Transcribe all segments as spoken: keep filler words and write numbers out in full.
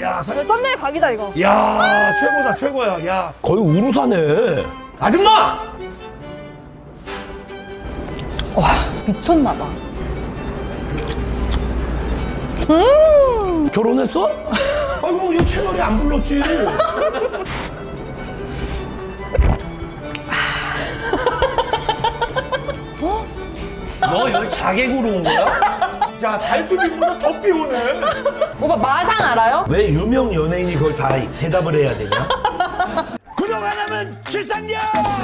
야, 사... 썸네일 각이다 이거. 야, 최고다, 최고야. 야, 거의 우루사네. 아줌마! 와, 미쳤나봐. 음! 결혼했어? 아이고, 이 채널에 안 불렀지. 어? 너 여기 자객으로 온 거야? 야, 달빛이보다 더 비오네. 오빠 마상 알아요? 왜 유명 연예인이 그걸 다 대답을 해야 되냐? 구독 안 하면 출산료!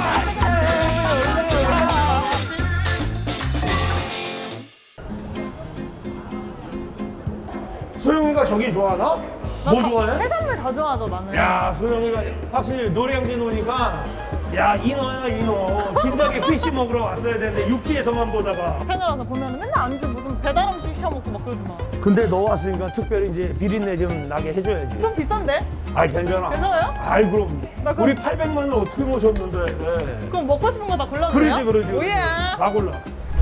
소영이가 저기 좋아하나? 뭐 좋아해? 해산물 다 좋아하죠 나는. 야, 소영이가 확실히 노량진 오니까 야, 인어야 인어. 진작에 피시 먹으러 왔어야 되는데 육지에서만 보다가. 채널 와서 보면 맨날 안주 무슨 배달 음식 시켜 먹고 막 그러더만. 근데 너 왔으니까 특별히 이제 비린내 좀 나게 해줘야지. 좀 비싼데? 아, 괜찮아. 괜찮아요? 아이, 그럼. 나 그럼- 우리 팔백만 원 어떻게 모셨는데. 네. 그럼 먹고 싶은 거 다 골라도 그러지, 돼요? 그러지. 오예. 다 골라.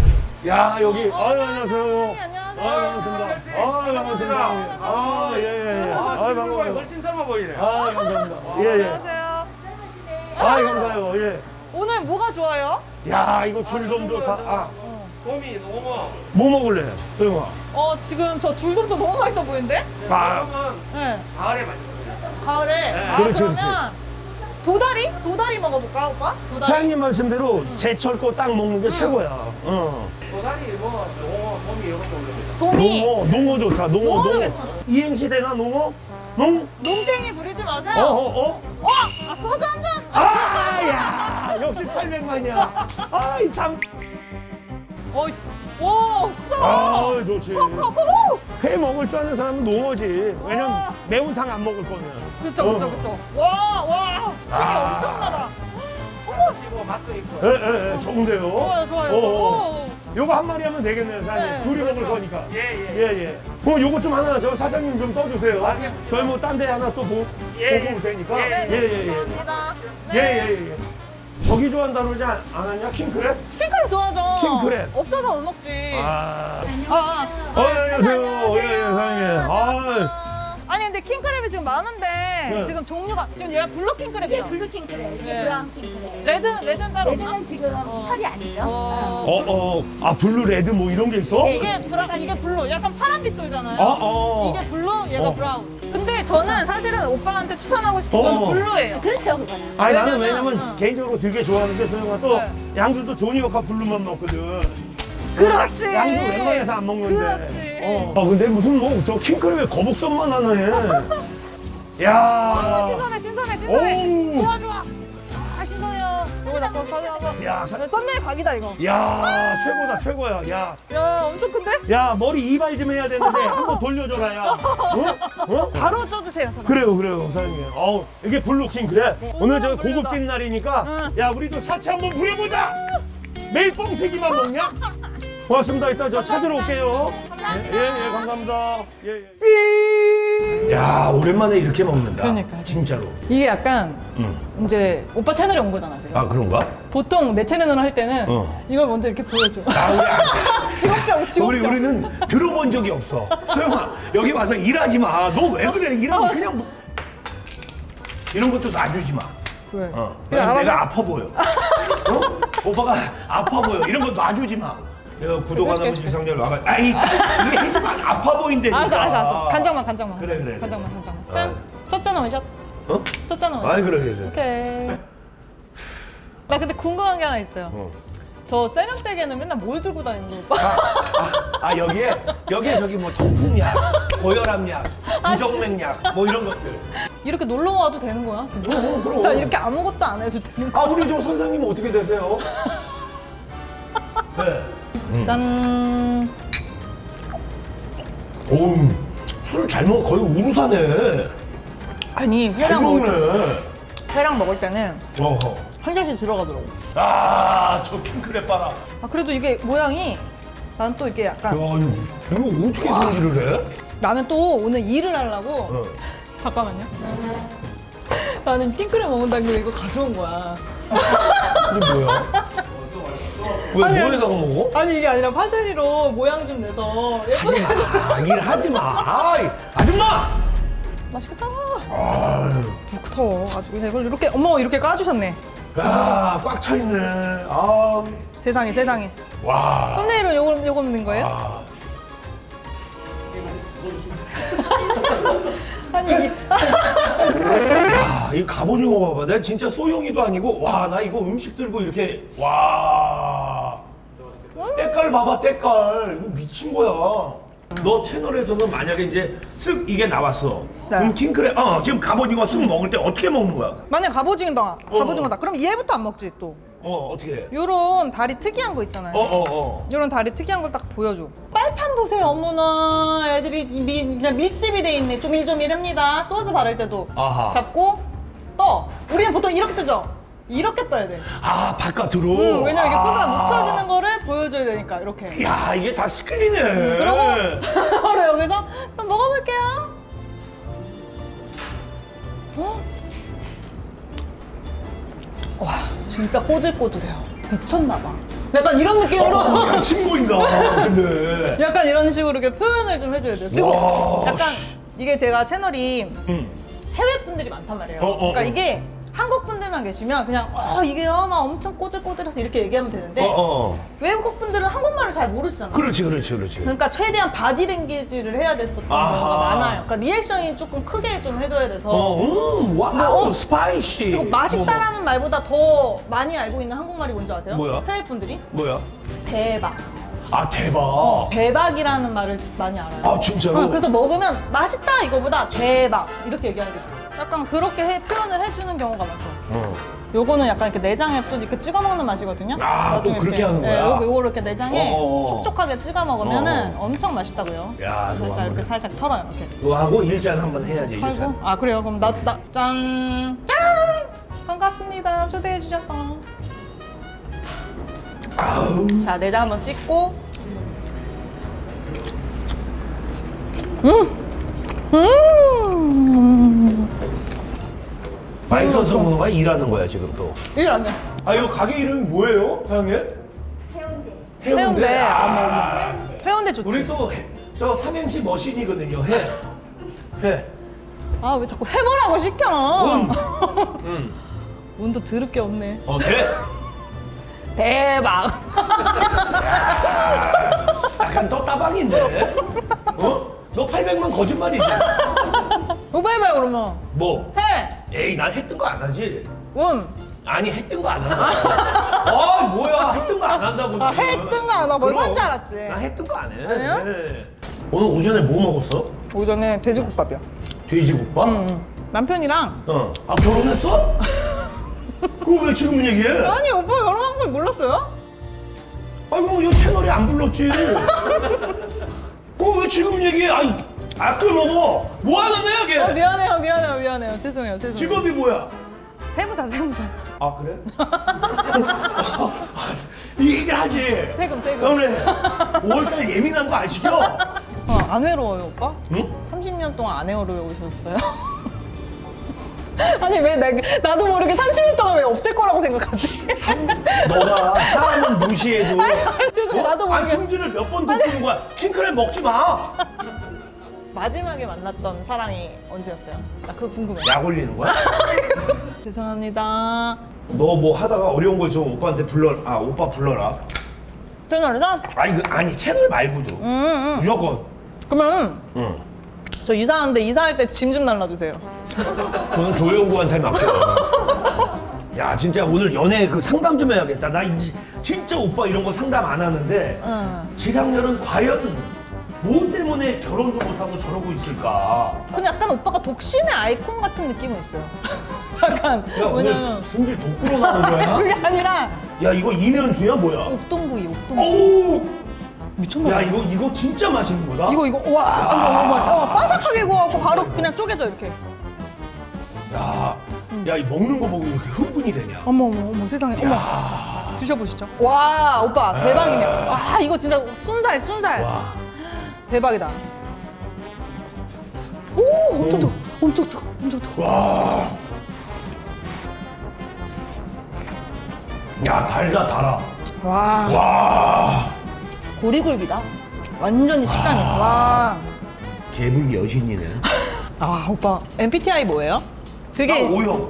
야, 여기. 아유, 안녕하세요. 안녕하세요. 아유, 반갑습니다. 아유, 반갑습니다. 아, 예, 예, 예. 아, 아유, 신부가 반갑습니다. 훨씬 젊어 보이네. 아, 감사합니다. 예, 예. 안녕하세요. 아, 감사해요. 예. 오늘 뭐가 좋아요? 야, 이거 줄돔도 다. 아, 곰이 너무. 뭐 먹을래? 소영아. 어 지금 저 줄돔도 너무 맛있어 보이는데? 아, 그러면 네. 가을에 맛있어요. 가을에. 아 그렇지, 그러면 도다리? 도다리 먹어볼까 오빠? 도다리. 사장님 말씀대로 제철 거 딱 먹는 게 최고야. 어. 도다리, 뭐, 농어, 곰이 이런 거 올립니다. 도미. 농어, 농어 좋다. 농어, 농어도 농어. 괜찮아. 이행시 되나, 농어? 농? 농땡이 부리지 마세요. 어, 어, 어? 어! 아 소주 한 잔. 아, 야, 역시 팔백만이야. 아, 이 참. 어이씨. 오 크다. 아, 좋지. 커, 커, 커. 회 먹을 줄 아는 사람은 농어지. 왜냐면 매운탕 안 먹을 거면. 그쵸 그쵸 어. 그쵸. 와 와. 힘이 아. 엄청나다. 그리고 맛도 있고. 예, 예, 예, 좋은데요. 좋아요 좋아요. 어, 어. 오. 요거 한 마리 하면 되겠네요, 사장님. 네. 둘이 먹을 거니까. 예, 예. 예, 예. 그럼 요거 좀 하나, 저 사장님 좀 떠주세요. 아, 예. 저희 뭐 딴 데 하나 또 보, 예, 보고 예. 되니까. 예, 예, 예, 예. 감사합니다. 예, 예, 예. 예. 저기 좋아한다고 그러지 않- 않았냐? 킹크랩? 킹크랩 좋아하죠. 킹크랩. 없어서 못 먹지. 아. 아, 어, 안녕하세요. 예, 예, 사장님. 아. 아니 근데 킹크랩이 지금 많은데 네. 지금 종류가 지금 얘가 블루 킹크랩이야. 이게 블루 킹크랩, 이게 네. 브라운 킹크랩. 레드 레드는 따로 없나? 레드는 지금 철이 아니죠. 어. 어, 어. 아, 블루, 레드 뭐 이런 게 있어? 이게 브라 이게 블루 약간 파란빛 돌잖아요. 어, 어. 이게 블루 얘가 어. 브라운. 근데 저는 사실은 오빠한테 추천하고 싶은 건 어, 어. 블루예요. 그렇죠, 그거는. 아니, 나는 왜냐면, 왜냐면 응. 개인적으로 되게 좋아하는 게 소영아 또 네. 양들도 조니워카 블루만 먹거든. 그렇지. 양도 웬만해서 안 먹는데. 그렇지. 어. 아, 근데 무슨 뭐 저 킹크랩에 거북선만 하네. 아, 야. 신선해 신선해 신선해. 오우. 좋아 좋아. 아 신선해요. 이거 나 사진 한번. 야, 사... 썸네일 각이다 이거. 야, 최고다, 최고야. 야. 야 엄청 큰데? 야, 머리 이발 좀 해야 되는데 한번 돌려줘라, 야. 어? 어? 바로 쪄주세요. 사장님. 그래요, 그래요, 사장님. 어우, 이게 블루킹 그래. 오늘 저 블루다. 고급진 날이니까, 응. 야, 우리도 사치 한번 부려보자. 매일 뻥튀기만 먹냐? 고맙습니다. 이따 저 찾으러 올게요. 예, 예, 감사합니다. 예, 예. 야, 오랜만에 이렇게 먹는다. 그러니까. 진짜로. 이게 약간 응. 이제 오빠 채널에 온 거잖아 지금. 아, 그런가? 보통 내 채널을 할 때는 어. 이걸 먼저 이렇게 보여줘. 아, 우리, 아, 직업병 직업병. 우리, 우리는 들어본 적이 없어. 소영아, 여기 와서 일하지 마. 너 왜 그래? 일하면 그냥 뭐. 이런 것도 놔주지 마. 왜? 어. 그냥 내가, 안 내가 아파 보여. 어? 오빠가 아파 보여. 이런 거 놔주지 마. 내가 구독 안 하면 해줄게, 지상렬 와가. 아이, 이게 해주면 아파 보인다니까. 알았어 알았어 알았어. 간장만 간장만. 그래, 그래. 간장만 간장만. 아. 짠. 첫잔 원샷. 어? 첫잔 원샷. 아이, 그래, 그래. 오케이. 나 근데 궁금한 게 하나 있어요. 어. 저 세면백에는 맨날 뭘 들고 다니는 거 오빠? 아, 아, 여기에, 여기에 저기 뭐 통풍약, 고혈압약, 부정맥약, 뭐 이런 것들. 이렇게 놀러 와도 되는 거야 진짜? 어, 그럼. 나 이렇게 아무것도 안 해도 되는 거야? 아, 우리 저 선생님은 어떻게 되세요? 네. 음. 짠. 오우, 술 잘 먹어. 거의 우루사네. 아니 잘 회랑 먹을, 먹네. 회랑 먹을 때는 어허. 한 잔씩 들어가더라고. 아, 저 킹크랩 봐라. 아 그래도 이게 모양이 난 또 이게 야, 약간 이거, 이거 어떻게 손질을 해? 나는 또 오늘 일을 하려고 어. 잠깐만요. 나는 킹크랩 먹는다길래 이거 가져온 거야. 이게 뭐야? 왜 아니, 뭐에다가 먹어? 아니 이게 아니라 파세리로 모양 좀 내서 하지 마. 일 하지 마. 아이, 아줌마! 맛있겠다. 아유. 두꺼 터가지고 이걸 이렇게 어머 이렇게 까주셨네. 야, 꽉 차 있네. 아. 세상에 세상에. 와. 썸네일은 요거 요거 넣는 거예요? 아. 아니 이게 야, 이 갑오징어 봐봐. 내가 진짜 소용이도 아니고, 와, 나 이거 음식 들고 이렇게, 와. 때깔 봐봐, 때깔. 이거 미친 거야. 너 채널에서는 만약에 이제 쓱 이게 나왔어. 네. 그럼 킹크랩, 어, 지금 갑오징어 쓱 먹을 때 어떻게 먹는 거야? 만약 갑오징어다 어. 갑오징어다. 그럼 얘부터 안 먹지 또. 어, 어떻게 해? 요런 다리 특이한 거 있잖아요. 어, 어, 어. 요런 다리 특이한 걸 딱 보여줘. 빨판 보세요. 어머나 애들이 미, 그냥 밀집이 돼 있네. 조밀조밀합니다. 소스 바를 때도 아하. 잡고 떠. 우리는 보통 이렇게 뜨죠. 이렇게 떠야 돼. 아, 바깥으로? 음, 왜냐면 이렇게 소스가 아. 묻혀지는 거를 보여줘야 되니까 이렇게. 야, 이게 다 스킬이네. 그러고 바로 여기서 그럼 먹어볼게요. 어? 와 진짜 꼬들꼬들해요. 미쳤나봐. 약간 이런 느낌으로 어, 야, 침 고인다. 근데. 약간 이런 식으로 이렇게 표현을 좀 해줘야 돼요. 그리고 와, 약간 이게 제가 채널이 응. 해외 분들이 많단 말이에요. 어, 어, 그러니까 어. 이게 한국 분들만 계시면 그냥 어 이게요 막 엄청 꼬들꼬들해서 이렇게 얘기하면 되는데 어, 어. 외국 분들은 한국말을 잘 모르시잖아요. 그렇지, 그렇지, 그렇지. 그러니까 최대한 바디랭귀지를 해야 됐었던 아하. 경우가 많아요. 그러니까 리액션이 조금 크게 좀 해줘야 돼서 어, 음, 와우, 어. 스파이시. 그리고 맛있다라는 말보다 더 많이 알고 있는 한국말이 뭔지 아세요? 뭐야? 해외 분들이 뭐야? 대박. 아, 대박. 대박이라는 말을 많이 알아요. 아, 진짜로? 어, 그래서 먹으면 맛있다 이거보다 대박 이렇게 얘기하는 게 좋아요. 약간 그렇게 해, 표현을 해주는 경우가 많죠. 어. 요거는 약간 이렇게 내장에 또 이렇게 찍어 먹는 맛이거든요. 아, 나중에 또 그렇게 이렇게, 하는 거야? 네, 요거, 요거 이렇게 내장에 어어어. 촉촉하게 찍어 먹으면은 어어. 엄청 맛있다고요. 야, 이거 살짝 한번 이렇게 해. 살짝 털어요. 이렇게. 그거 하고 일잔 한번 해야지, 털고. 일잔. 아 그래요? 그럼 나, 나, 짠! 짠! 반갑습니다. 초대해 주셔서. 아우. 자, 내장 한번 찍고. 음! 음! 맛있어서 먹는 거야? 일하는 거야, 지금 또? 일 안 해. 아, 이거 가게 이름이 뭐예요, 사장님? 해운대. 해운대. 해운대. 아, 해운대 좋지. 우리 또 저 삼행시 머신이거든요, 해. 해. 아, 왜 자꾸 해보라고 시켜? 음. 음. 운도 더럽게 없네. 어, 돼? 대박. 약간 떴다방인데? 어? 너 팔백만 거짓말이지? 오빠 해봐요, 그러면. 뭐? 해! 에이, 난 했던 거 안 하지? 운. 아니, 했던 거 안 한다. 아, 뭐야, 했던 거 안 한다고. 아, 했던 거 안 하고 뭘 그럼. 산 줄 알았지. 나 했던 거 안 해. 아니야? 네. 오늘 오전에 뭐 먹었어? 오전에 돼지국밥이요. 돼지국밥? 응. 남편이랑. 어. 아, 결혼했어? 그거 왜 지금 얘기해? 아니, 오빠 결혼한 걸 몰랐어요? 아이고, 이 채널에 안 불렀지. 그거 왜 지금 얘기해? 아이, 아껴 먹어. 뭐 하는 애야, 걔? 어, 미안해요, 미안해요, 미안해요. 죄송해요, 죄송해요. 직업이 뭐야? 세무사, 세무사. 아, 그래? 이 얘기를 하지. 세금, 세금. 그러네. 오월달 예민한 거 아시죠? 어, 안 외로워요, 오빠? 응? 삼십 년 동안 안 외로우셨어요? 아니, 왜 나, 나도 모르게 삼십 년 동안 왜 없을 거라고 생각하지? 너가 사람은 무시해도. 죄송해요, 나도 아, 모르게. 승진을 몇 번 듣는 거야. 킹크랩 먹지 마. 마지막에 만났던 사랑이 언제였어요? 나 그거 궁금해. 약 올리는 거야? 죄송합니다. 너 뭐 하다가 어려운 거 있으면 오빠한테 불러. 아, 오빠 불러라. 채널이다? 아니, 그, 아니 채널 말고도. 응, 응. 무조건. 그러면 응. 저 이사하는데 이사할 때 짐 좀 날라주세요. 그건 조영구한테 맡겨. 야, 진짜 오늘 연애 그 상담 좀 해야겠다. 나 이, 진짜 오빠 이런 거 상담 안 하는데 응. 지상렬은 과연 뭐 때문에 결혼도 못하고 저러고 있을까? 근데 약간 오빠가 독신의 아이콘 같은 느낌은 있어요. 약간 야, 오늘 왜냐면 승질 독구로 나온 거야? 그게 아니라 야, 이거 이면수야 뭐야? 옥동구이, 옥동구이. 오우! 미쳤나 야, 봐. 이거 이거 진짜 맛있는 거다. 이거 이거 와, 어머, 어머, 어머, 바삭하게 구워갖고 바로 그냥 쪼개져 이렇게. 야, 야, 이 먹는 거 보고 이렇게 흥분이 되냐? 어머 어머 어머 세상에. 어머. 야, 드셔보시죠. 와 오빠 대박이네. 와 이거 진짜 순살 순살. 와, 대박이다. 오 엄청 뜨거, 엄청 뜨거, 엄청 뜨거. 와. 야, 달다 달아. 와 와, 고리굴비다. 완전히 식감이. 와. 개불 여신이네. 아 오빠 엠비티아이 뭐예요? 그게 아, O형.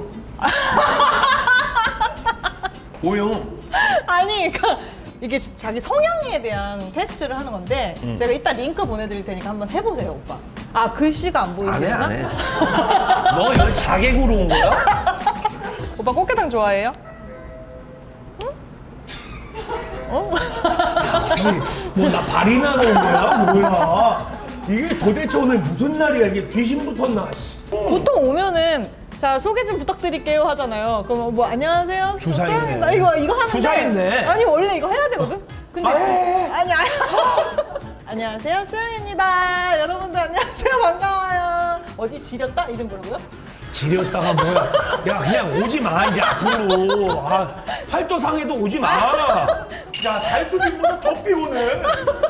O형. 아니 그러니까 이게 자기 성향에 대한 테스트를 하는 건데 음. 제가 이따 링크 보내드릴 테니까 한번 해보세요 오빠. 아 글씨가 안 안 해, 보이시나? 안 해. 너 여기 자객으로 온 거야? 오빠 꽃게탕 좋아해요? 응? 어? 혹시 뭐 나 발이나 넣은 거야? 뭐야? 이게 도대체 오늘 무슨 날이야? 이게 귀신 붙었나? 씨. 보통 오면은 자 소개 좀 부탁드릴게요 하잖아요. 그럼 뭐 안녕하세요. 주사 있네. 나 이거 이거 하는데 주사 있네. 아니 원래 이거 해야 되거든. 근데 아, 지- 해. 아니 아니. 안녕하세요 수영입니다. 여러분들 안녕하세요 반가워요. 어디 지렸다 이름 뭐라고요? 지렸다가 뭐야? 야 그냥 오지 마 이제 앞으로. 아, 팔도상에도 오지 마. 야 달수비보다 더 비오네.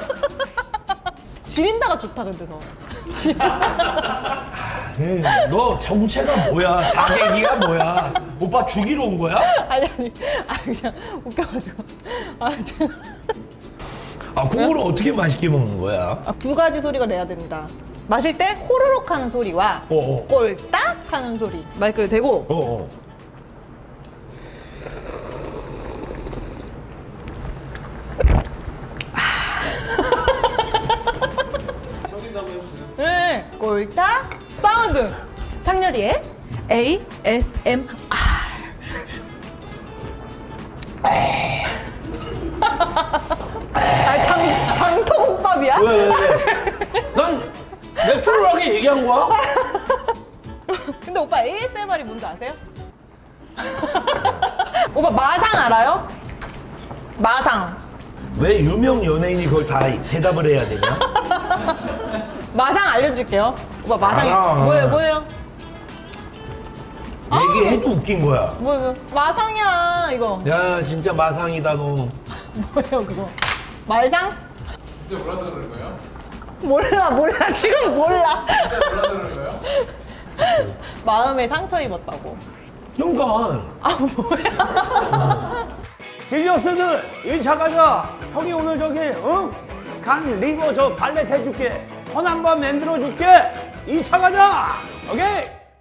지린다가 좋다 근데 너. 지- 에이, 너 정체가 뭐야? 자객이야 뭐야? 오빠 죽이러 온 거야? 아니 아니 아 그냥 웃겨가지고 아 진짜. 아 그거를 어떻게 맛있게 먹는 거야? 아, 두 가지 소리가 내야 됩니다. 마실 때 호로록 하는 소리와 어어. 꼴딱 하는 소리 마이크를 대고 어어. 네, 꼴딱 사운드 상렬이의 에이에스엠알. 아, 장, 장통밥이야? 왜, 왜, 왜? 난 내추럴하게 얘기한 거야? 근데 오빠 에이에스엠알이 뭔지 아세요? 오빠 마상 알아요? 마상. 왜 유명 연예인이 그걸 다 대답을 해야 되냐? 마상 알려드릴게요. 오빠 마상이 마상. 뭐예요? 뭐예요? 얘기해도 웃긴 거야. 뭐예요? 마상이야 이거. 야 진짜 마상이다 너. 뭐예요 그거? 말상? 진짜 몰라서 그러는 거예요? 몰라 몰라 지금 몰라. 진짜 몰라서 그러는 거예요? 마음에 상처 입었다고. 그러니까 아 뭐야? 지저스들 일 차 가자. 형이 오늘 저기 응? 간 리버 저 발렛 해줄게. 헌 한번 만들어 줄게. 이 차 가자. 오케이.